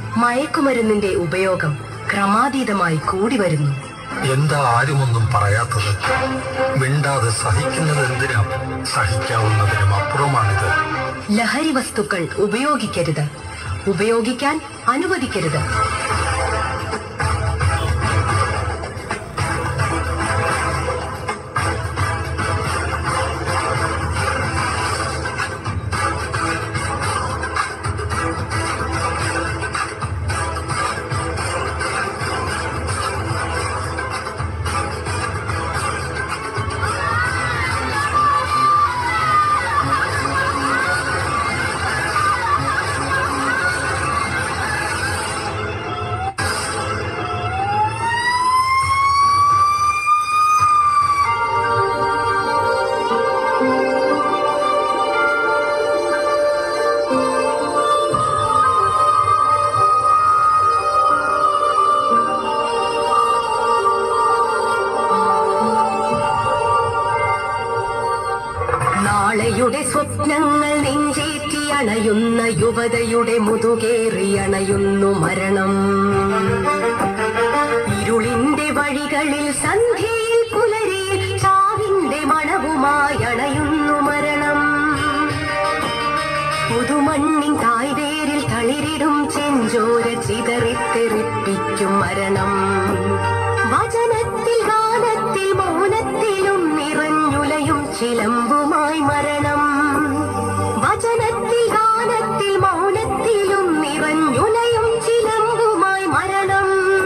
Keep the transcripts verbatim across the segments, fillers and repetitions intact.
മയക്കുമരുന്നിന്റെ ഉപയോഗം ക്രമാതീതമായി കൂടി വരുന്നു. എന്താ ആരുമൊന്നും പറയാത്തത്? മിണ്ടാതെ സഹിക്കുന്നത് എന്തിനാ? സഹിക്കാവുന്നതിനും അപ്പുറമാണിത്. ലഹരി വസ്തുക്കൾ ഉപയോഗിക്കരുത്, ഉപയോഗിക്കാൻ അനുവദിക്കരുത്. നാളെയുടെ സ്വപ്നങ്ങൾ നെഞ്ചേറ്റി അണയുന്ന യുവതയുടെ മുതുകേറിയണയുന്നു മരണം. ഇരുളിന്റെ വഴികളിൽ സന്ധ്യയിൽ പുലരിയിൽ ചാവിന്റെ മണവുമായി അണയുന്നു മരണം. പുതുമണ്ണിൻ തായ്വേരിൽ തളിരിടും ചെഞ്ചോര ചിതറിത്തെറിപ്പിക്കും മരണം. വചനത്തിൽ ഗാനത്തിൽ മൗനത്തിലും നിറഞ്ഞുലയും ചിലമ്പുമായി മരണം. വചനത്തിൽ ഗാനത്തിൽ മൗനത്തിലും നിറഞ്ഞുലയും ചിലമ്പുമായി മരണം.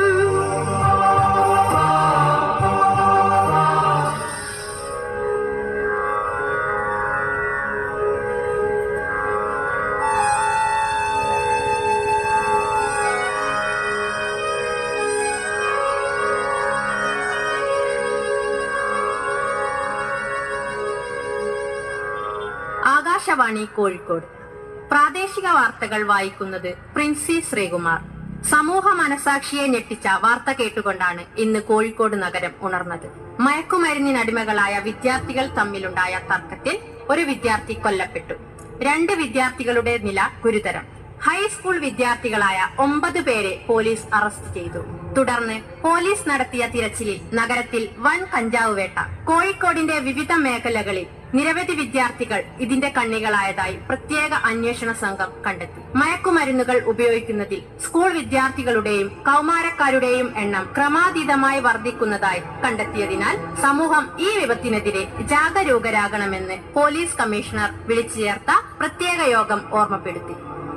ആകാശവാണി കോഴിക്കോട്. പ്രാദേശിക വാർത്തകൾ വായിക്കുന്നത് പ്രിൻസി ശ്രീകുമാർ. സമൂഹ മനസാക്ഷിയെ ഞെട്ടിച്ച വാർത്ത കേട്ടുകൊണ്ടാണ് ഇന്ന് കോഴിക്കോട് നഗരം ഉണർന്നത്. മയക്കുമരുന്നിനടിമകളായ വിദ്യാർത്ഥികൾ തമ്മിലുണ്ടായ തർക്കത്തിൽ ഒരു വിദ്യാർത്ഥി കൊല്ലപ്പെട്ടു. രണ്ട് വിദ്യാർത്ഥികളുടെ നില ഗുരുതരം. ഹൈസ്കൂൾ വിദ്യാർത്ഥികളായ ഒമ്പത് പേരെ പോലീസ് അറസ്റ്റ് ചെയ്തു. തുടർന്ന് പോലീസ് നടത്തിയ തിരച്ചിലിൽ നഗരത്തിൽ വൻ കഞ്ചാവ് വേട്ട. കോഴിക്കോടിന്റെ വിവിധ മേഖലകളിൽ നിരവധി വിദ്യാർത്ഥികൾ ഇതിന്റെ കണ്ണികളായതായി പ്രത്യേക അന്വേഷണ സംഘം കണ്ടെത്തി. മയക്കുമരുന്നുകൾ ഉപയോഗിക്കുന്നതിൽ സ്കൂൾ വിദ്യാർത്ഥികളുടെയും കൗമാരക്കാരുടെയും എണ്ണം ക്രമാതീതമായി വർദ്ധിക്കുന്നതായി കണ്ടെത്തിയതിനാൽ സമൂഹം ഈ വിപത്തിനെതിരെ ജാഗരൂകരാകണമെന്ന് പോലീസ് കമ്മീഷണർ വിളിച്ചു ചേർത്ത പ്രത്യേക യോഗം ഓർമ്മപ്പെടുത്തി.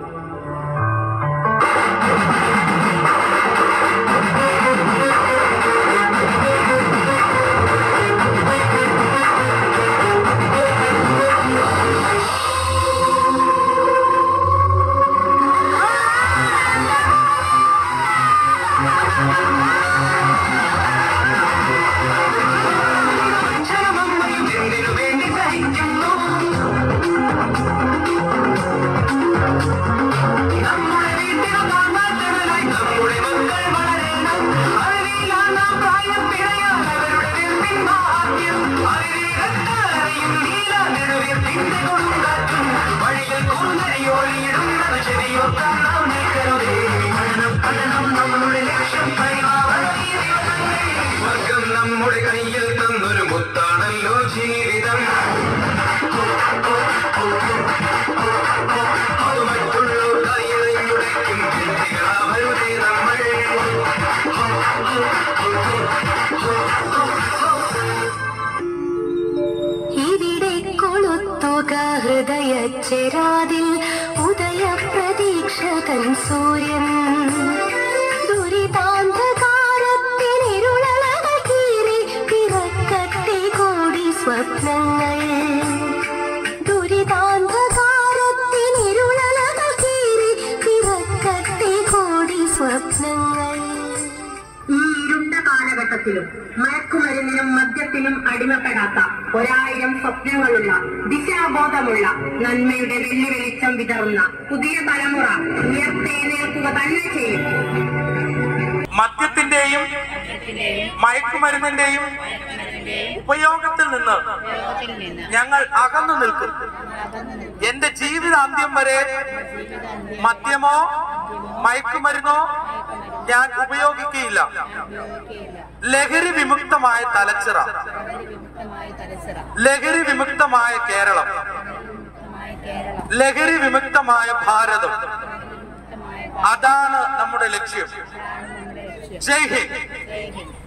നമ്മുടെ കയ്യിൽ തന്നൊരു മുത്താണല്ലോ ജീവിതം. അത് മറ്റുള്ളവർ കൈയുടയ്ക്കും ചിന്തികളാവരുതേ നമ്മൾ. ഇവിടെ കൊളുത്തുക ഹൃദയച്ചെരാതിൽ ഉദയ പ്രതീക്ഷ തൻ സൂര്യൻ. ദുരിതാന്ധകാരത്തിനിരുളകൾ കീറി പിറക്കട്ടെ കോടി സ്വപ്നങ്ങൾ. ദുരിതാന്ധകാരത്തിനിരുളകൾ കീറി പിറക്കട്ടെ കോടി സ്വപ്നങ്ങൾ. ഈ ഇരുണ്ട കാലഘട്ടത്തിലും മയക്കുമരുന്നിനും മദ്യത്തിനും അടിമപ്പെടാത്ത ഒരായിരം സ്വപ്നങ്ങളുള്ള ദിശാബോധമുള്ള നന്മയുടെ വെള്ളി വെളിച്ചം വിതറുന്ന പുതിയ തലമുറ ഉയർത്തെഴുന്നേൽക്കുക തന്നെ ചെയ്യും. മദ്യത്തിന്റെയും മയക്കുമരുന്നിന്റെയും ഉപയോഗത്തിൽ നിന്ന് ഞങ്ങൾ അകന്നു നിൽക്കും. എന്റെ ജീവിതാന്ത്യം വരെ മദ്യമോ മയക്കുമരുന്നോ ഞാൻ ഉപയോഗിക്കുകയില്ല. ലഹരി വിമുക്തമായ തലച്ചിറ, ലഹരി വിമുക്തമായ കേരളം, ലഹരി വിമുക്തമായ ഭാരതം, അതാണ് നമ്മുടെ ലക്ഷ്യം. ജയ് ഹിന്ദ്.